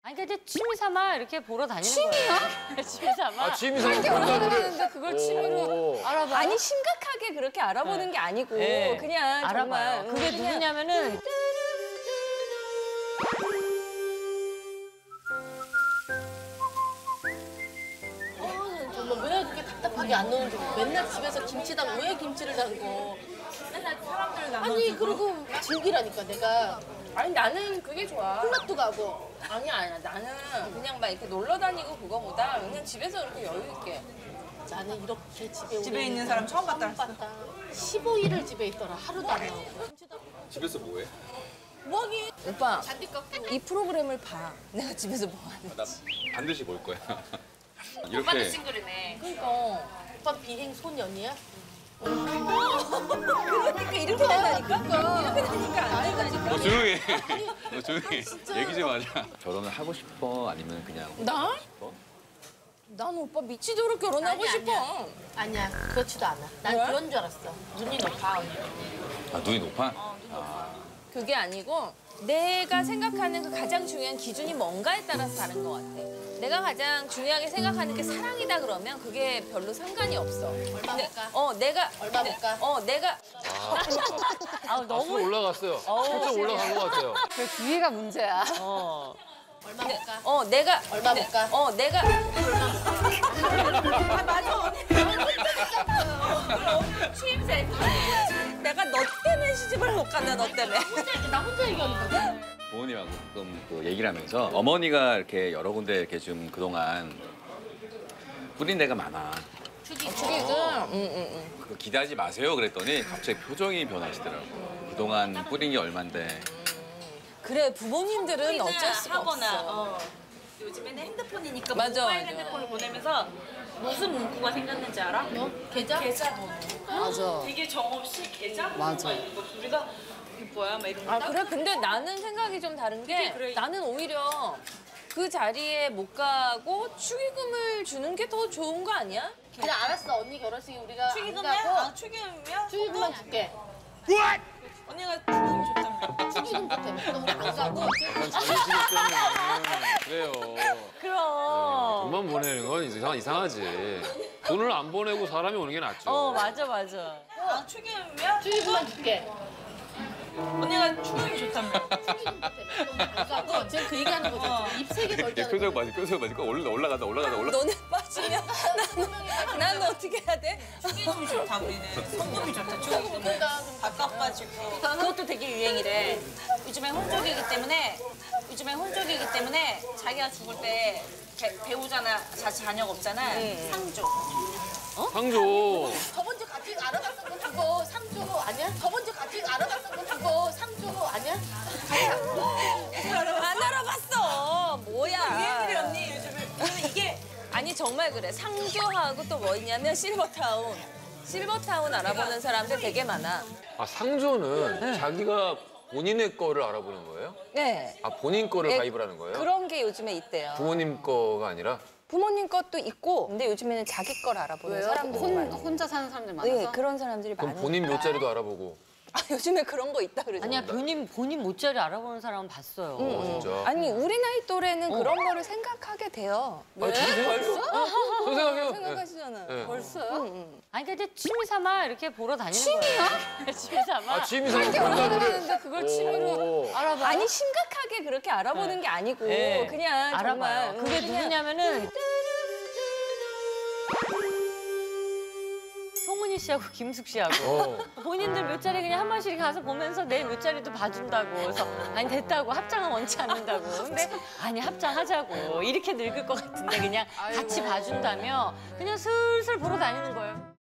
아니 근데 취미 삼아 이렇게 보러 다니는 취미야? 거예요. 취미 삼아. 아, 취미 삼아 그렇게 본다고 알아보는데 그걸 취미로 알아봐. 아니 심각하게 그렇게 알아보는 게 아니고 네. 그냥 알아봐요. 정말 그게 그냥 누구냐면은 정말 왜 그렇게 답답하게 안 노는지 맨날 집에서 김치담 왜 김치를 담고 맨날 사람들 아니 그리고 즐기라니까 내가 아니 나는 그게 좋아. 클럽도 가고 아니야 나는 그냥 막 이렇게 놀러 다니고 그거보다 그냥 집에서 이렇게 여유 있게. 나는 이렇게 집에 있는 사람 처음 봤다. 15일을 집에 있더라 하루도 안 나오고 집에서 뭐해? 뭐하기 오빠 잔디 깎고 이 프로그램을 봐. 내가 집에서 뭐 하는지. 나 반드시 볼 거야. 이렇게 그러니까 오빠 비행 소년이야? 그러니까 이렇게 된다니까? 이렇게 되니까 안 된다니까? 너 조용히 해. 너 조용히 해. 얘기 좀 하자. 결혼을 하고 싶어? 아니면 그냥 나? 싶어? 난 오빠 미치도록 결혼하고 아니야, 싶어. 아니야 그렇지도 않아 난 왜? 그런 줄 알았어 눈이 높아 언니 아, 눈이 높아? 그게 아니고 내가 생각하는 그 가장 중요한 기준이 뭔가에 따라서 다른 것 같아. 내가 가장 중요하게 생각하는 게 사랑이다 그러면 그게 별로 상관이 없어. 얼마 못 가? 내가 얼마 못 가? 내가 아 아, 술 올라갔어요. 살짝 올라간 것 같아요. 그 뒤에가 문제야. 얼마 못 가? 내가 얼마 못 가? 내가 취임새. 내가 너 때문에 시집을 못 간다 너 때문에. 나 혼자 얘기하는 거지? 부모님하고 가끔 그 얘기를 하면서 어머니가 이렇게 여러 군데 이렇게 좀 그동안 뿌린 데가 많아. 축의금. 그거 기대하지 마세요. 그랬더니 갑자기 표정이 변하시더라고. 그동안 뿌린 게 얼만데. 그래 부모님들은 어쩔 수가 하거나 없어. 요즘에는 핸드폰이니까 맞아, 모바일 맞아. 핸드폰을 보내면서 무슨 문구가 생겼는지 알아? 뭐? 계좌? 계좌번호. 맞아. 되게 정없이 계좌번호가 맞아. 있는 거. 우리가 이게 뭐야? 막 이러면 아 그래? 근데 나는 생각이 좀 다른 게 그래. 나는 오히려 그 자리에 못 가고 축의금을 주는 게 더 좋은 거 아니야? 그래 알았어 언니 결혼식에 우리가 안 축의금이야? 가고 아, 축의금이야? 축의금만 줄게 언니가 축의금 줬다며. 축의금 때문에 그럼 우리 안 가고 약간 자존심 때문에. 그래요. 그럼. 돈만 보내는 건 이상하지. 돈을 안 보내고 사람이 오는 게 낫죠. 맞아 맞아. 아, 축의금이야? 축의금만 줄게 언니가 축의금 줬다며. 축의금 때문에 안 가고 지금 그 얘기하는 거잖아 입 세 개 얘 덜자는 표정 맞아, 표정 맞아. 올라가다. 너네 빠지면 난 어떻게 해야 돼? 축의금이 좋다, 우리는. 성금이 좋다, 축의금은. 바깥 빠지고. 그것도 되게 유행이래. 요즘에 혼족이기 때문에 자기가 죽을 때 배우잖아, 자녀가 없잖아. 상조. 상조. 저번 주 같이 알아봤던 그거 상조 아니야? 저번 주 같이 알아봤던 그거 상조 아니야? 안 알아봤어. 뭐야? 유행이래, 언니, 요즘에. 그러면 이게 아니 정말 그래. 상조하고 또 뭐 있냐면 실버타운. 실버타운 알아보는 사람들 되게 많아. 아, 상조는 자기가 본인의 거를 알아보는 거예요? 네. 아, 본인 거를 네, 가입을 하는 거예요? 그런 게 요즘에 있대요. 부모님 거가 아니라? 부모님 것도 있고 근데 요즘에는 자기 걸 알아보는 사람들이 많아요. 혼자 사는 사람들 많아서? 네, 그런 사람들이 그럼 많아요. 본인 묘자리도 알아보고. 아, 요즘에 그런 거 있다 그러죠. 아니야 본인 못자리 알아보는 사람은 봤어요. 진짜? 아니 우리 나이 또래는 그런 거를 생각하게 돼요. 아, 저도 생각해요. 저 생각해요. 생각하시잖아요. 네. 벌써요? 아니 근데 취미 삼아 이렇게 보러 다니는 거예요. 취미 삼아. 아, 취미 생각 그렇게 본다고 그래. 알아보는데 그걸 취미로 알아봐. 아니 심각하게 그렇게 알아보는 게 아니고 네. 그냥 알아봐요. 정말 그게 그냥 누구냐면은 송은이 씨하고 김숙 씨하고 본인들 묘자리 그냥 한 번씩 가서 보면서 내 묘자리도 봐준다고 그래서 아니 됐다고 합장은 원치 않는다고 근데 아니 합장하자고 이렇게 늙을 것 같은데 그냥 같이 봐준다며 그냥 슬슬 보러 다니는 거예요.